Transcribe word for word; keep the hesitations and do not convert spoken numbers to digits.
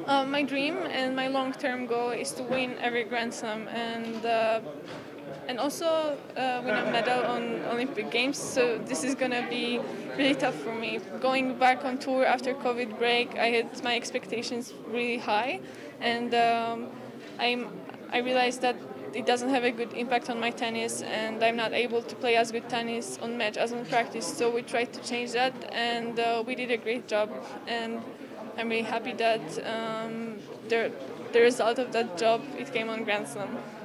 Uh, my dream and my long-term goal is to win every Grand Slam and uh, and also uh, win a medal on Olympic Games. So this is gonna be really tough for me. Going back on tour after COVID break, I had my expectations really high, and um, I'm I realized that it doesn't have a good impact on my tennis, and I'm not able to play as good tennis on match as on practice. So we tried to change that, and uh, we did a great job. And I'm really happy that um, the the result of that job it came on Grand Slam.